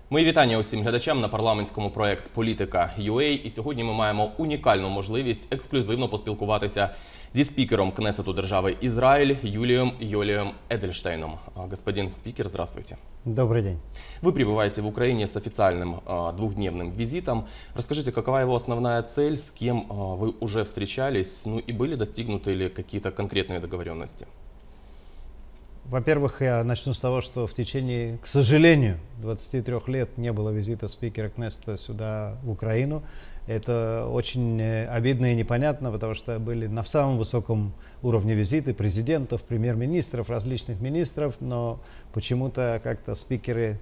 Мої вітання усім глядачам на парламентському проект «Політика.UA». І сьогодні ми маємо унікальну можливість ексклюзивно поспілкуватися зі спікером Кнесету держави Израиль Юлием Йолием Эдельштейном. Господин спикер, здравствуйте. Добрый день. Вы прибываете в Украине с официальным двухдневным визитом. Расскажите, какова его основная цель, с кем вы уже встречались, ну и были достигнуты ли какие-то конкретные договоренности? Во-первых, я начну с того, что в течение, к сожалению, 23 лет не было визита спикера Кнессета сюда, в Украину. Это очень обидно и непонятно, потому что были на самом высоком уровне визиты президентов, премьер-министров, различных министров, но почему-то как-то спикеры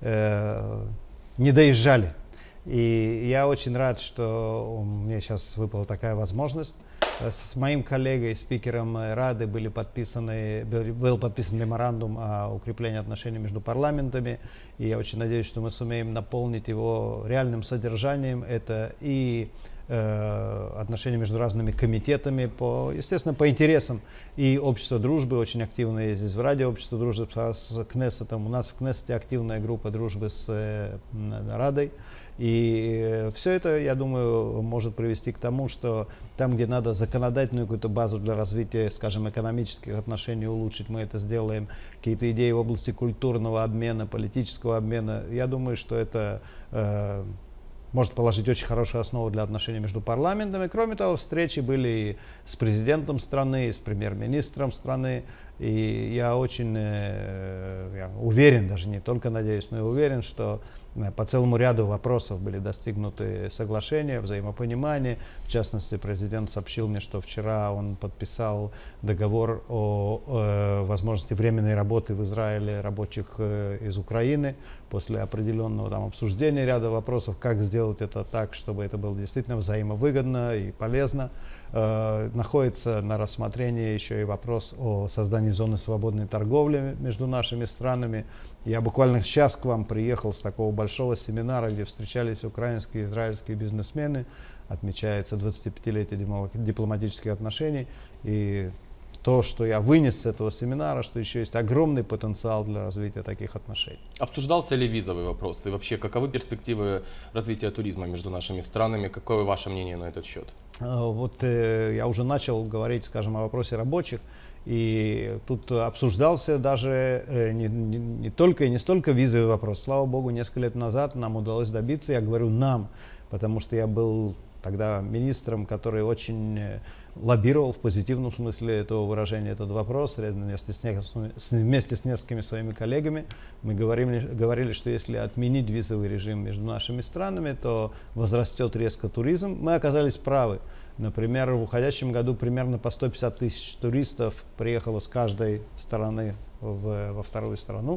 не доезжали. И я очень рад, что мне сейчас выпала такая возможность. С моим коллегой, спикером Рады, был подписан меморандум о укреплении отношений между парламентами. И я очень надеюсь, что мы сумеем наполнить его реальным содержанием. Это и отношения между разными комитетами, естественно, по интересам. И общество дружбы очень активное здесь в Раде, общество дружбы с Кнессетом. У нас в Кнессете активная группа дружбы с Радой. И все это, я думаю, может привести к тому, что там, где надо законодательную какую-то базу для развития, скажем, экономических отношений улучшить, мы это сделаем. Какие-то идеи в области культурного обмена, политического обмена. Я думаю, что это может положить очень хорошую основу для отношений между парламентами. Кроме того, встречи были и с президентом страны, и с премьер-министром страны. И я очень уверен, даже не только надеюсь, но и уверен, что по целому ряду вопросов были достигнуты соглашения, взаимопонимания. В частности, президент сообщил мне, что вчера он подписал договор о возможности временной работы в Израиле рабочих из Украины после определенного там обсуждения ряда вопросов, как сделать это так, чтобы это было действительно взаимовыгодно и полезно. Находится на рассмотрении еще и вопрос о создании зоны свободной торговли между нашими странами. Я буквально сейчас к вам приехал с такого большого семинара, где встречались украинские и израильские бизнесмены. Отмечается 25-летие дипломатических отношений. И то, что я вынес с этого семинара, что еще есть огромный потенциал для развития таких отношений. Обсуждался ли визовый вопрос? И вообще, каковы перспективы развития туризма между нашими странами? Какое ваше мнение на этот счет? Вот я уже начал говорить, скажем, о вопросе рабочих. И тут обсуждался даже не только и не столько визовый вопрос. Слава богу, несколько лет назад нам удалось добиться, я говорю нам, потому что я был тогда министром, который очень лоббировал в позитивном смысле этого выражения этот вопрос вместе с несколькими своими коллегами. Мы говорили, что если отменить визовый режим между нашими странами, то возрастет резко туризм. Мы оказались правы. Например, в уходящем году примерно по 150 тысяч туристов приехало с каждой стороны во вторую страну.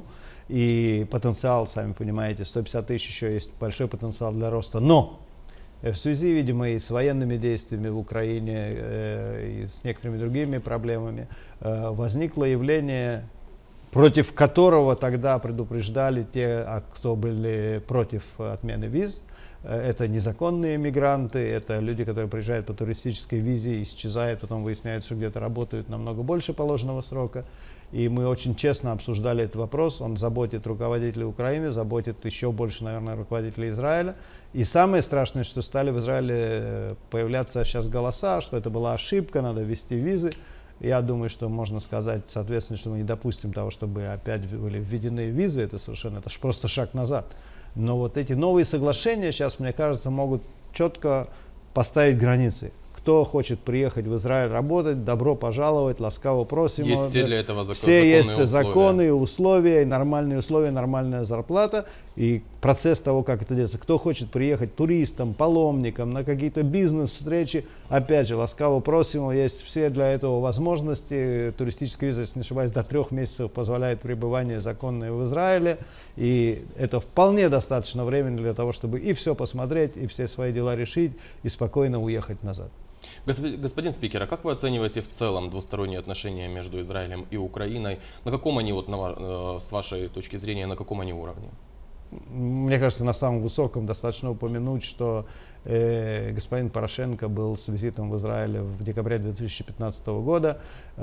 И потенциал, сами понимаете, 150 тысяч еще есть большой потенциал для роста. Но в связи, видимо, и с военными действиями в Украине, и с некоторыми другими проблемами, возникло явление, против которого тогда предупреждали те, кто были против отмены виз. Это незаконные мигранты, это люди, которые приезжают по туристической визе, исчезают, потом выясняется, что где-то работают намного больше положенного срока. И мы очень честно обсуждали этот вопрос. Он заботит руководителей Украины, заботит еще больше, наверное, руководителей Израиля. И самое страшное, что стали в Израиле появляться сейчас голоса, что это была ошибка, надо ввести визы. Я думаю, что можно сказать, соответственно, что мы не допустим того, чтобы опять были введены визы. Это ж просто шаг назад. Но вот эти новые соглашения сейчас, мне кажется, могут четко поставить границы. Кто хочет приехать в Израиль работать, добро пожаловать, ласкаво просим. Есть все для этого все есть законы, условия, нормальные условия, нормальная зарплата. И процесс того, как это делается. Кто хочет приехать туристам, паломникам, на какие-то бизнес-встречи, опять же, ласкаво просим, есть все для этого возможности. Туристическая виза, если не ошибаюсь, до 3 месяцев позволяет пребывание законное в Израиле. И это вполне достаточно времени для того, чтобы и все посмотреть, и все свои дела решить, и спокойно уехать назад. Господин спикер, а как вы оцениваете в целом двусторонние отношения между Израилем и Украиной? На каком они, с вашей точки зрения, на каком они уровне? Мне кажется, на самом высоком. Достаточно упомянуть, что господин Порошенко был с визитом в Израиле в декабре 2015 года.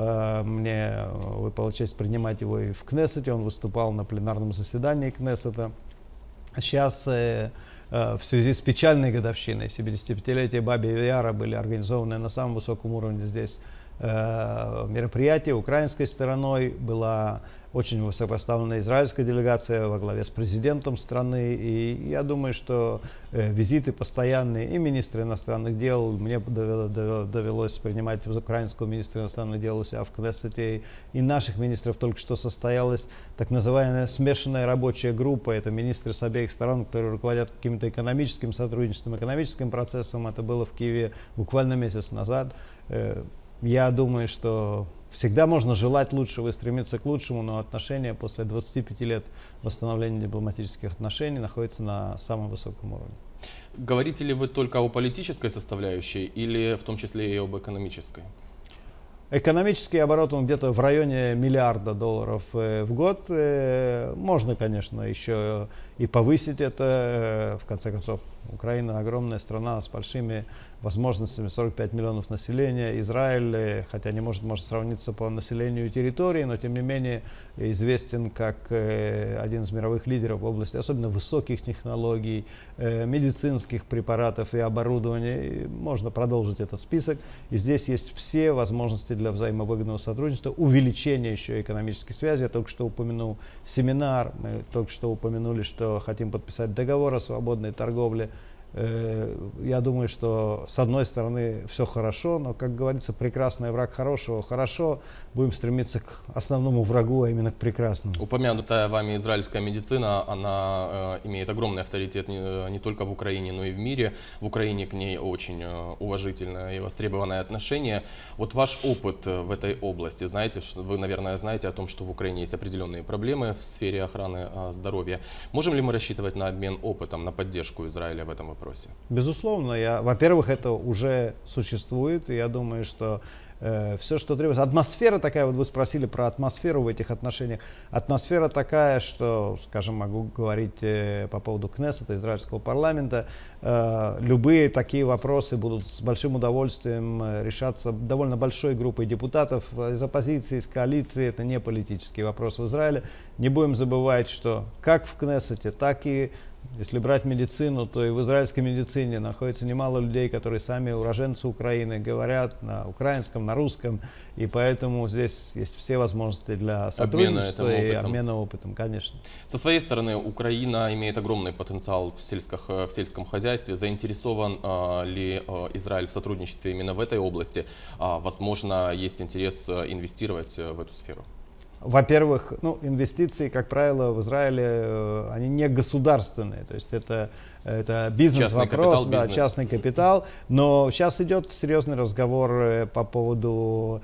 Мне выпала честь принимать его и в Кнессете. Он выступал на пленарном заседании Кнессета. Сейчас в связи с печальной годовщиной 75-летия Баби Яра были организованы на самом высоком уровне здесь мероприятия украинской стороной. Была очень высокопоставленная израильская делегация во главе с президентом страны. И я думаю, что визиты постоянные и министра иностранных дел, мне довелось принимать украинского министра иностранных дел у себя в Кнессете, и наших министров только что состоялась так называемая смешанная рабочая группа. Это министры с обеих сторон, которые руководят каким-то экономическим сотрудничеством, экономическим процессом. Это было в Киеве буквально месяц назад. Я думаю, что всегда можно желать лучшего и стремиться к лучшему, но отношения после 25 лет восстановления дипломатических отношений находятся на самом высоком уровне. Говорите ли вы только о политической составляющей или в том числе и об экономической? Экономический оборот где-то в районе $1 миллиарда в год. Можно, конечно, еще и повысить это. В конце концов, Украина огромная страна с большими возможностями, 45 миллионов населения. Израиль, хотя не может сравниться по населению территории, но тем не менее известен как один из мировых лидеров в области особенно высоких технологий, медицинских препаратов и оборудования. И можно продолжить этот список. И здесь есть все возможности для взаимовыгодного сотрудничества, увеличения еще экономических связей. Я только что упомянул семинар, мы только что упомянули, что хотим подписать договор о свободной торговле. Я думаю, что с одной стороны все хорошо, но, как говорится, прекрасный враг хорошего. Хорошо, будем стремиться к основному врагу, а именно к прекрасному. Упомянутая вами израильская медицина, она имеет огромный авторитет не только в Украине, но и в мире. В Украине к ней очень уважительное и востребованное отношение. Вот ваш опыт в этой области, знаете, вы, наверное, знаете о том, что в Украине есть определенные проблемы в сфере охраны здоровья. Можем ли мы рассчитывать на обмен опытом, на поддержку Израиля в этом вопросе? Безусловно, во-первых, это уже существует, и я думаю, что все, что требуется. Атмосфера такая, вот вы спросили про атмосферу в этих отношениях. Атмосфера такая, что, скажем, могу говорить по поводу Кнессета, израильского парламента, любые такие вопросы будут с большим удовольствием решаться довольно большой группой депутатов из оппозиции, из коалиции. Это не политический вопрос в Израиле. Не будем забывать, что как в Кнессете, так и если брать медицину, то и в израильской медицине находится немало людей, которые сами уроженцы Украины, говорят на украинском, на русском, и поэтому здесь есть все возможности для сотрудничества и обмена опытом, конечно. Со своей стороны, Украина имеет огромный потенциал в сельском хозяйстве. Заинтересован ли Израиль в сотрудничестве именно в этой области? Возможно, есть интерес инвестировать в эту сферу? Во-первых, инвестиции, как правило, в Израиле, они не государственные, то есть это бизнес-вопрос, частный капитал, но сейчас идет серьезный разговор по поводу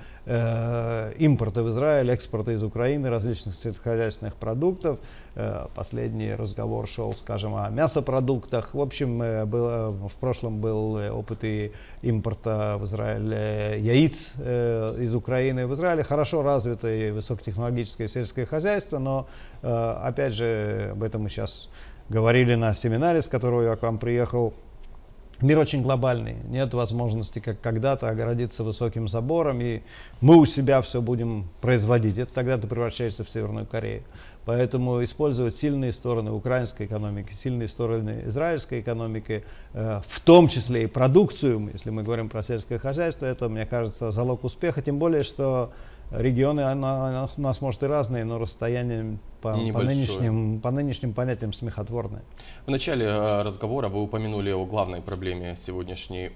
импорта в Израиль, экспорта из Украины различных сельскохозяйственных продуктов. Последний разговор шел, скажем, о мясопродуктах. В общем, в прошлом был опыт и импорта в Израиль яиц из Украины. В Израиле хорошо развитое высокотехнологическое сельское хозяйство, но, опять же, об этом мы сейчас говорили на семинаре, с которого я к вам приехал. Мир очень глобальный, нет возможности, как когда-то, огородиться высоким забором, и мы у себя все будем производить. Это тогда ты превращаешься в Северную Корею. Поэтому использовать сильные стороны украинской экономики, сильные стороны израильской экономики, в том числе и продукцию, если мы говорим про сельское хозяйство, это, мне кажется, залог успеха, тем более, что регионы у нас, может, и разные, но расстояние по нынешним понятиям смехотворное. В начале разговора вы упомянули о главной проблеме сегодняшней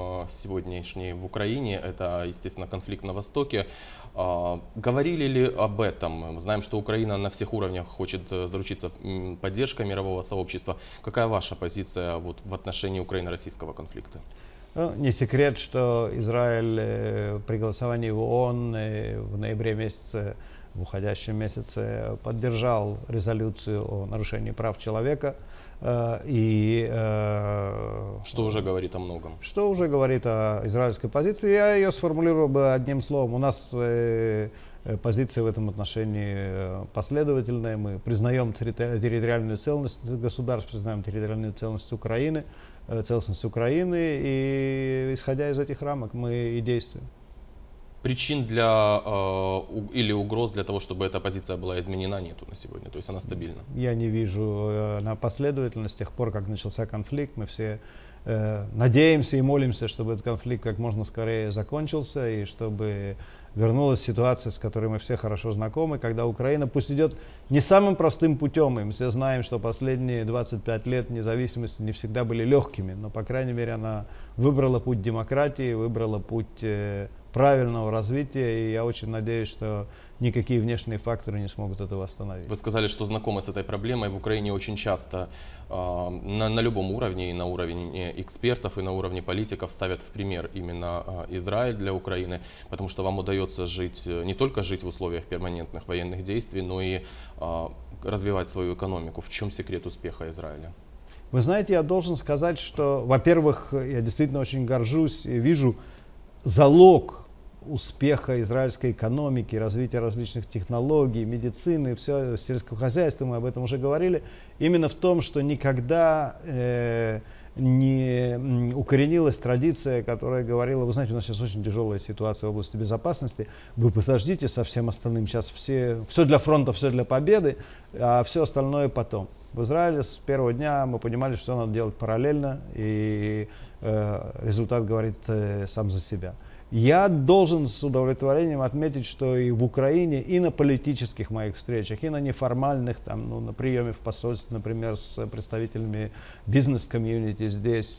в Украине. Это, естественно, конфликт на Востоке. Говорили ли об этом? Мы знаем, что Украина на всех уровнях хочет заручиться поддержкой мирового сообщества. Какая ваша позиция в отношении украино-российского конфликта? Не секрет, что Израиль при голосовании в ООН в ноябре месяце, в уходящем месяце, поддержал резолюцию о нарушении прав человека. Что уже говорит о многом? Что уже говорит о израильской позиции. Я ее сформулировал бы одним словом. У нас позиция в этом отношении последовательная. Мы признаем территориальную целостность государств, признаем территориальную целостность Украины, и исходя из этих рамок мы и действуем. причин для или угроз для того, чтобы эта позиция была изменена, нету на сегодня, то есть она стабильна? Я не вижу на последовательность. С тех пор, как начался конфликт, мы все надеемся и молимся, чтобы этот конфликт как можно скорее закончился и чтобы вернулась ситуация, с которой мы все хорошо знакомы, когда Украина пусть идет не самым простым путем, и мы все знаем, что последние 25 лет независимости не всегда были легкими, но, по крайней мере, она выбрала путь демократии, выбрала путь правильного развития, и я очень надеюсь, что никакие внешние факторы не смогут этого остановить. Вы сказали, что знакомы с этой проблемой. В Украине очень часто на любом уровне, и на уровне экспертов, и на уровне политиков ставят в пример именно Израиль для Украины, потому что вам удается жить, не только жить в условиях перманентных военных действий, но и развивать свою экономику. В чем секрет успеха Израиля? Вы знаете, я должен сказать, что, во-первых, я действительно очень горжусь и вижу залог успеха израильской экономики, развития различных технологий, медицины, все, сельского хозяйства, мы об этом уже говорили, именно в том, что никогда не укоренилась традиция, которая говорила, вы знаете, у нас сейчас очень тяжелая ситуация в области безопасности, вы подождите со всем остальным, сейчас все для фронта, все для победы, а все остальное потом. В Израиле с первого дня мы понимали, что надо делать параллельно, и результат говорит сам за себя. Я должен с удовлетворением отметить, что и в Украине, и на политических моих встречах, и на неформальных, на приеме в посольстве, например, с представителями бизнес-комьюнити здесь,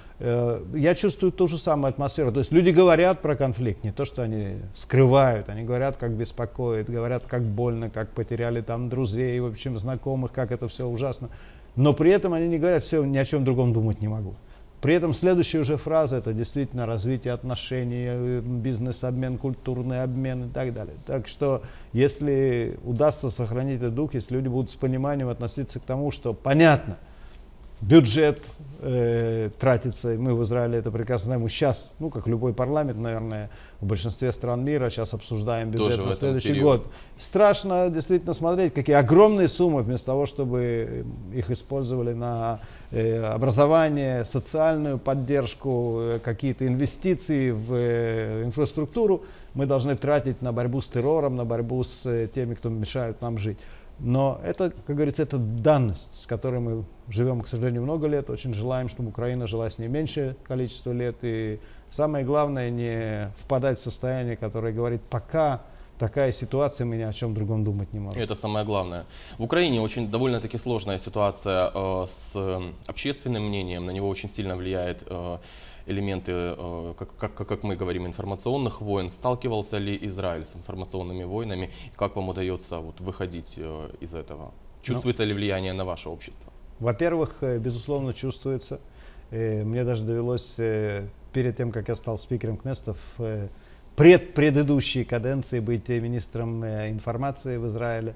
я чувствую ту же самую атмосферу. То есть люди говорят про конфликт, не то, что они скрывают, они говорят, как беспокоит, говорят, как больно, как потеряли там друзей, в общем, знакомых, как это все ужасно. Но при этом они не говорят, все, ни о чем другом думать не могу. При этом следующая уже фраза — это действительно развитие отношений, бизнес-обмен, культурный обмен и так далее. Так что, если удастся сохранить этот дух, если люди будут с пониманием относиться к тому, что понятно, бюджет тратится, и мы в Израиле это прекрасно знаем, мы сейчас, как любой парламент, наверное, в большинстве стран мира сейчас обсуждаем бюджет на следующий год. Страшно действительно смотреть, какие огромные суммы, вместо того, чтобы их использовали на образование, социальную поддержку, какие-то инвестиции в инфраструктуру, мы должны тратить на борьбу с террором, на борьбу с теми, кто мешают нам жить. Но это, как говорится, это данность, с которой мы живем, к сожалению, много лет. Очень желаем, чтобы Украина жила с ней меньшее количество лет. И самое главное, не впадать в состояние, которое говорит, пока такая ситуация, мы ни о чем другом думать не можем. Это самое главное. В Украине очень довольно-таки сложная ситуация с общественным мнением. На него очень сильно влияет элементы, как мы говорим, информационных войн. Сталкивался ли Израиль с информационными войнами? Как вам удается выходить из этого? Чувствуется ли влияние на ваше общество? Во-первых, безусловно, чувствуется. Мне даже довелось перед тем, как я стал спикером Кнессета, в предыдущей каденции быть министром информации в Израиле.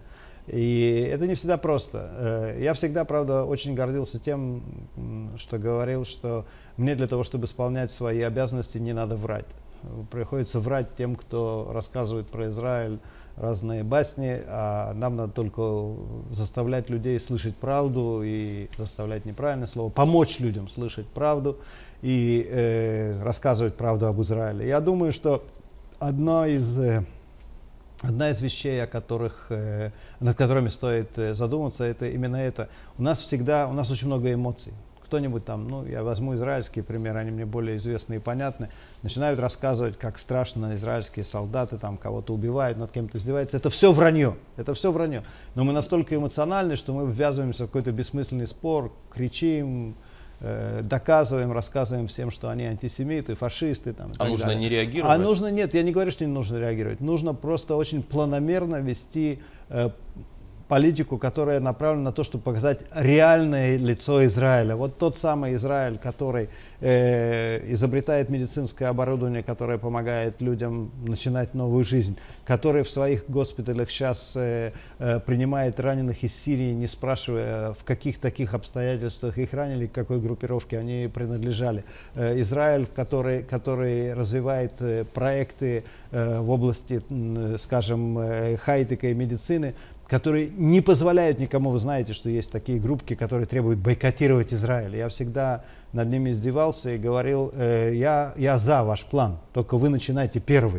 И это не всегда просто. Я всегда, правда, очень гордился тем, что говорил, что мне для того, чтобы исполнять свои обязанности, не надо врать. Приходится врать тем, кто рассказывает про Израиль разные басни, а нам надо только заставлять людей слышать правду и заставлять неправильное слово, помочь людям слышать правду и рассказывать правду об Израиле. Я думаю, что одна из вещей, над которыми стоит задуматься, это именно это. У нас очень много эмоций. Кто-нибудь там, я возьму израильские примеры, они мне более известны и понятны, начинают рассказывать, как страшно израильские солдаты там кого-то убивают, над кем-то издеваются. Это все вранье, Но мы настолько эмоциональны, что мы ввязываемся в какой-то бессмысленный спор, кричим, доказываем, рассказываем всем, что они антисемиты, фашисты. Нужно не реагировать? Нет, я не говорю, что не нужно реагировать. Нужно просто очень планомерно вести политику, которая направлена на то, чтобы показать реальное лицо Израиля. Вот тот самый Израиль, который изобретает медицинское оборудование, которое помогает людям начинать новую жизнь, который в своих госпиталях сейчас принимает раненых из Сирии, не спрашивая, в каких таких обстоятельствах их ранили, к какой группировке они принадлежали. Израиль, который развивает проекты в области, скажем, хай-тека и медицины, которые не позволяют никому, вы знаете, что есть такие группки, которые требуют бойкотировать Израиль. Я всегда над ними издевался и говорил, я за ваш план, только вы начинайте первые.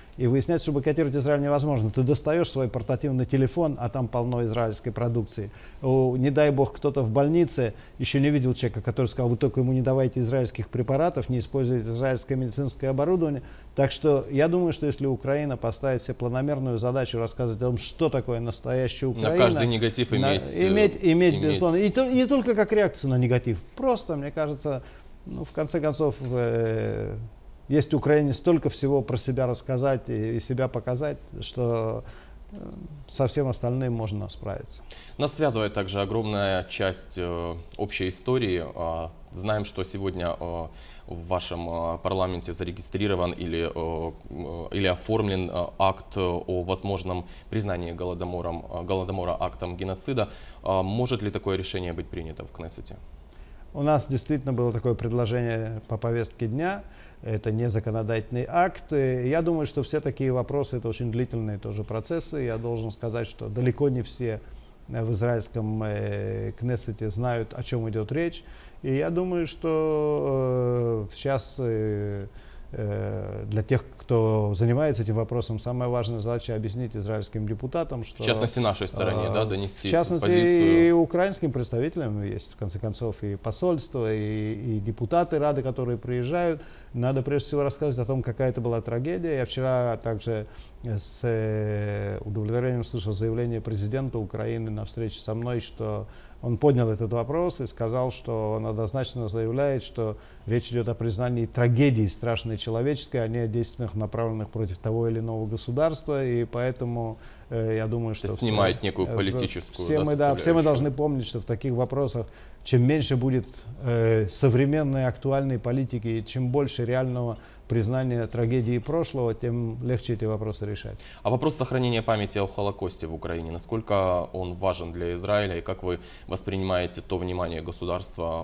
и выясняется, что бойкотировать Израиль невозможно. Ты достаешь свой портативный телефон, а там полно израильской продукции. Не дай бог, кто-то в больнице еще не видел человека, который сказал: вы только ему не давайте израильских препаратов, не используйте израильское медицинское оборудование. Так что я думаю, что если Украина поставит себе планомерную задачу рассказывать о том, что такое настоящая Украина, на каждый негатив иметь безусловно, и не только как реакцию на негатив, просто, мне кажется, ну, в конце концов, есть в Украине столько всего про себя рассказать и себя показать, что со всем остальным можно справиться. Нас связывает также огромная часть общей истории. Знаем, что сегодня в вашем парламенте зарегистрирован или оформлен акт о возможном признании Голодомора актом геноцида. Может ли такое решение быть принято в Кнессете? У нас действительно было такое предложение по повестке дня. Это не законодательный акт. Я думаю, что все такие вопросы — это очень длительные тоже процессы. Я должен сказать, что далеко не все в израильском Кнессете знают, о чем идет речь. И я думаю, что сейчас для тех, кто занимается этим вопросом, самая важная задача — объяснить израильским депутатам, что... В частности, нашей стороне, да, донести в частности, позицию. И украинским представителям есть, в конце концов, и посольство, и депутаты Рады, которые приезжают. Надо прежде всего рассказывать о том, какая это была трагедия. Я вчера также с удовлетворением слышал заявление президента Украины на встрече со мной, что он поднял этот вопрос и сказал, что он однозначно заявляет, что речь идет о признании трагедии страшной человеческой, а не о действиях, направленных против того или иного государства. И поэтому я думаю, что... Снимает некую политическую все мы должны помнить, что в таких вопросах чем меньше будет современной актуальной политики, и чем больше реального признания трагедии прошлого, тем легче эти вопросы решать. А вопрос сохранения памяти о Холокосте в Украине, насколько он важен для Израиля, и как вы воспринимаете то внимание государства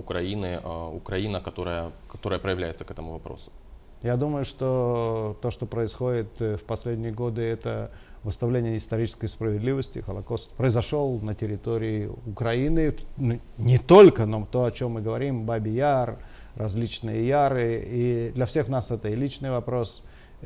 Украина, которое проявляется к этому вопросу? Я думаю, что то, что происходит в последние годы, это восстановление исторической справедливости. Холокост произошел на территории Украины, не только, но то, о чем мы говорим, Баби-Яр, различные яры. И для всех нас это и личный вопрос.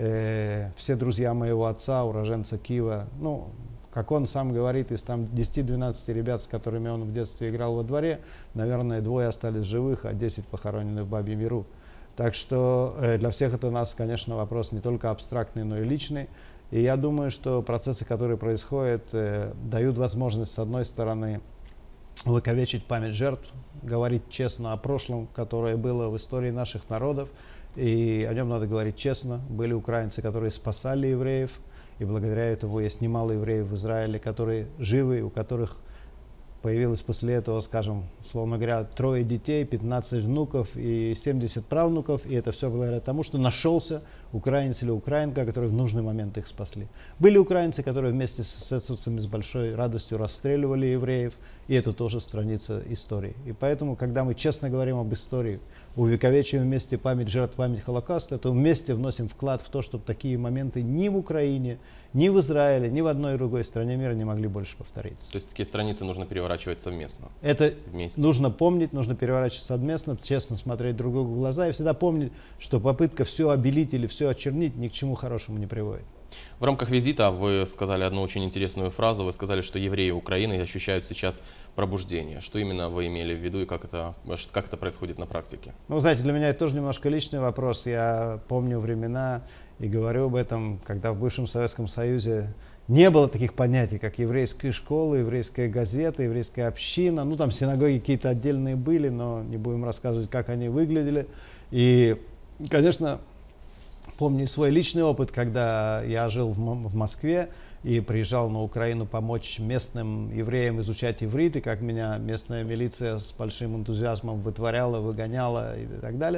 Все друзья моего отца, уроженца Киева, ну, как он сам говорит, из там 10-12 ребят, с которыми он в детстве играл во дворе, наверное, 2 остались живых, а 10 похоронены в Бабьем Яру. Так что для всех это у нас, конечно, вопрос не только абстрактный, но и личный. И я думаю, что процессы, которые происходят, дают возможность, с одной стороны, увековечить память жертв, говорить честно о прошлом, которое было в истории наших народов, и о нем надо говорить честно. Были украинцы, которые спасали евреев, и благодаря этому есть немало евреев в Израиле, которые живы, у которых появилось после этого, скажем, условно говоря, 3 детей, 15 внуков и 70 правнуков. И это все благодаря тому, что нашелся украинец или украинка, которые в нужный момент их спасли. Были украинцы, которые вместе с эсэсовцами с большой радостью расстреливали евреев. И это тоже страница истории. И поэтому, когда мы честно говорим об истории, увековечиваем вместе память жертв, память Холокоста, то вместе вносим вклад в то, чтобы такие моменты ни в Украине, ни в Израиле, ни в одной другой стране мира не могли больше повториться. То есть такие страницы нужно переворачивать совместно? Это вместе. Нужно помнить, нужно переворачивать совместно, честно смотреть друг другу в глаза и всегда помнить, что попытка все обелить или все очернить ни к чему хорошему не приводит. В рамках визита вы сказали одну очень интересную фразу. Вы сказали, что евреи Украины ощущают сейчас пробуждение. Что именно вы имели в виду и как это происходит на практике? Ну, знаете, для меня это тоже немножко личный вопрос. Я помню времена и говорю об этом, когда в бывшем Советском Союзе не было таких понятий, как еврейская школа, еврейская газета, еврейская община. Ну, там синагоги какие-то отдельные были, но не будем рассказывать, как они выглядели. И, конечно, помню свой личный опыт, когда я жил в Москве и приезжал на Украину помочь местным евреям изучать иврит, и как меня местная милиция с большим энтузиазмом вытворяла, выгоняла и так далее.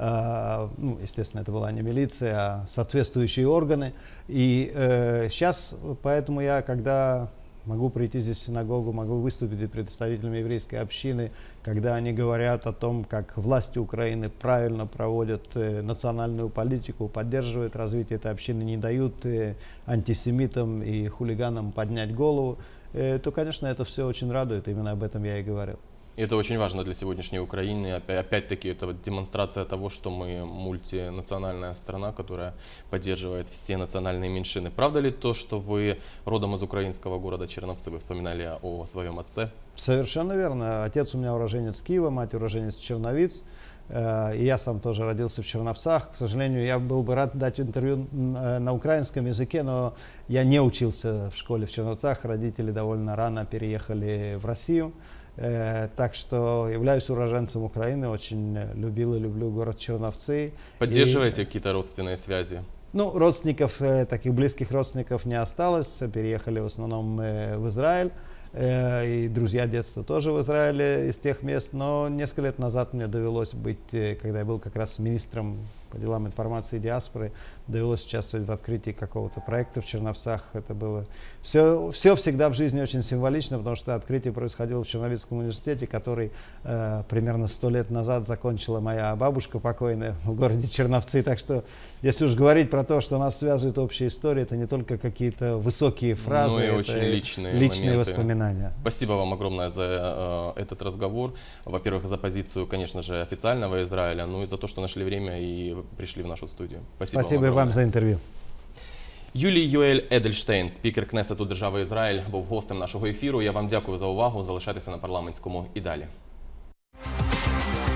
Ну, естественно, это была не милиция, а соответствующие органы. И сейчас, поэтому я, когда могу прийти здесь в синагогу, могу выступить перед представителями еврейской общины, когда они говорят о том, как власти Украины правильно проводят национальную политику, поддерживают развитие этой общины, не дают антисемитам и хулиганам поднять голову, то, конечно, это все очень радует. Именно об этом я и говорил. И это очень важно для сегодняшней Украины. Опять-таки, это вот демонстрация того, что мы мультинациональная страна, которая поддерживает все национальные меньшины. Правда ли то, что вы родом из украинского города Черновцы? Вы вспоминали о своем отце. Совершенно верно. Отец у меня уроженец Киева, мать уроженец Черновиц. И я сам тоже родился в Черновцах. К сожалению, я был бы рад дать интервью на украинском языке, но я не учился в школе в Черновцах. Родители довольно рано переехали в Россию. Так что являюсь уроженцем Украины, очень любил и люблю город Черновцы. Поддерживаете какие-то родственные связи? Ну, родственников, таких близких родственников не осталось, переехали в основном в Израиль. И друзья детства тоже в Израиле из тех мест, но несколько лет назад мне довелось быть, когда я был как раз министром по делам информации и диаспоры, довелось участвовать в открытии какого-то проекта в Черновцах. Это было все всегда в жизни очень символично, потому что открытие происходило в Черновицком университете, который примерно 100 лет назад закончила моя бабушка покойная в городе Черновцы. Так что, если уж говорить про то, что нас связывает общая история, это не только какие-то высокие фразы, но и это очень личные воспоминания. Спасибо вам огромное за этот разговор. Во-первых, за позицию, конечно же, официального Израиля, ну и за то, что нашли время и пришли в нашу студию. Спасибо вам за інтерв'ю. Юлій Йоель Едельштейн, спікер Кнесету Держави Ізраїль, був гостем нашого ефіру. Я вам дякую за увагу. Залишайтеся на парламентському і далі.